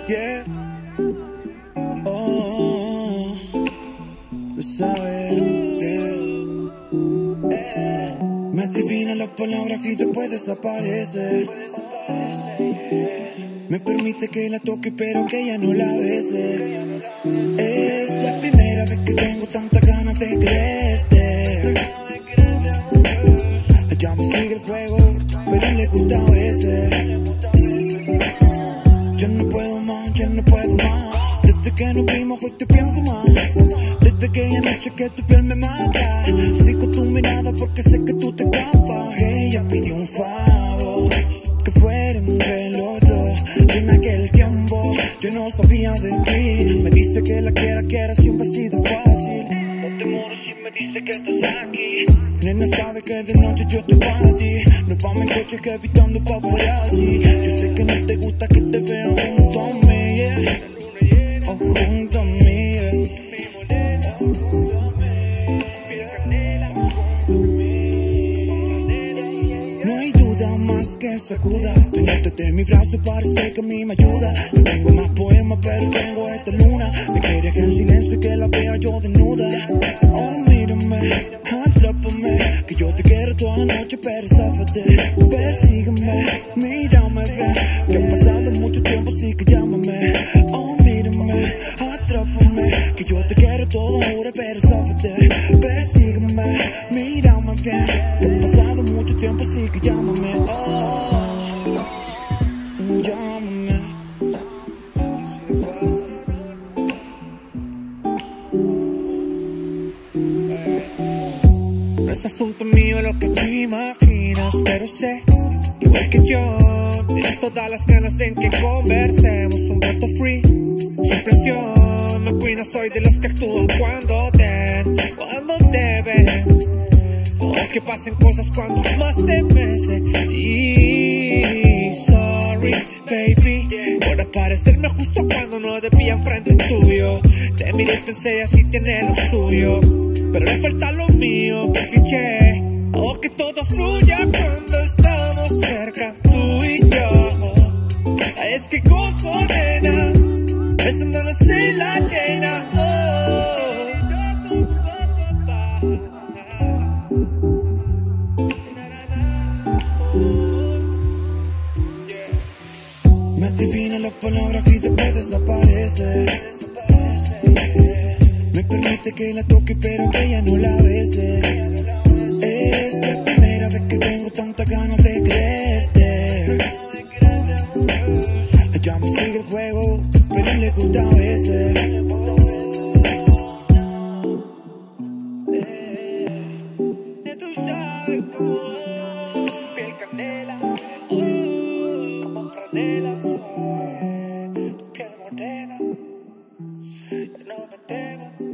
Yeah. Oh, lo sabes. Me adivinan las palabras y después desaparece. Me permite que la toque pero que ella no la bese. Es la primera vez que tengo tantas ganas de creerte. Ella me sigue el juego, pero le gusta a veces. Yo no puedo más, yo no puedo más. Desde que nos vimos hoy te pienso más. Desde aquella noche que tu piel me mata. Sigo tu mirada porque sé que tú te escapas. Ella pidió un favor, que fuera entre los dos. Y en aquel tiempo yo no sabía de ti. Me dice que la quiera, siempre ha sido fácil. No te muero si me dice que estás aquí. Nena sabe que de noche yo estoy para ti. Nos vamos en coche que evitando paparazzi. Yo sé que no te gusta que te vean junto a mí, yeah. O junto a mí, yeah. No hay duda más que sacuda. Tenerte de mi brazo parece que a mí me ayuda. No tengo más poemas pero tengo esta luna. Me quieres en silencio y que la vea yo desnuda. Oh, mírame, atrápame, que yo te quiero toda la noche pero záfate. Persígueme, mírame, ven, que ha pasado mucho tiempo así que llámame. Oh, mírame, atrápame, que yo te quiero toda hora pero záfate. Persígueme, mírame, bien, que ha pasado mucho tiempo así que llámame. Oh, llámame. No es asunto mío lo que tú imaginas, pero sé, igual que yo, tienes todas las ganas en que conversemos un rato free, sin presión. No opino, soy de los que actúan cuando deben, o que pasen cosas cuando más te bese. Y sorry, baby, por aparecerme justo cuando no debía enfrente tuyo. Te miré y pensé así tiene lo suyo, pero le falta lo mío, que cliché. O que todo fluya cuando estamos cerca, tú y yo. Es que gozo, nena, besándonos en la arena. Me adivinan las palabras y después desaparece. Me permite que la toque pero que ella no la bese. Es la primera vez que tengo tantas ganas de creerte. Ella me sigue el juego pero le gusta a veces. Tú sabes cómo es, su piel canela, como franela, tu piel morena, nos metemos.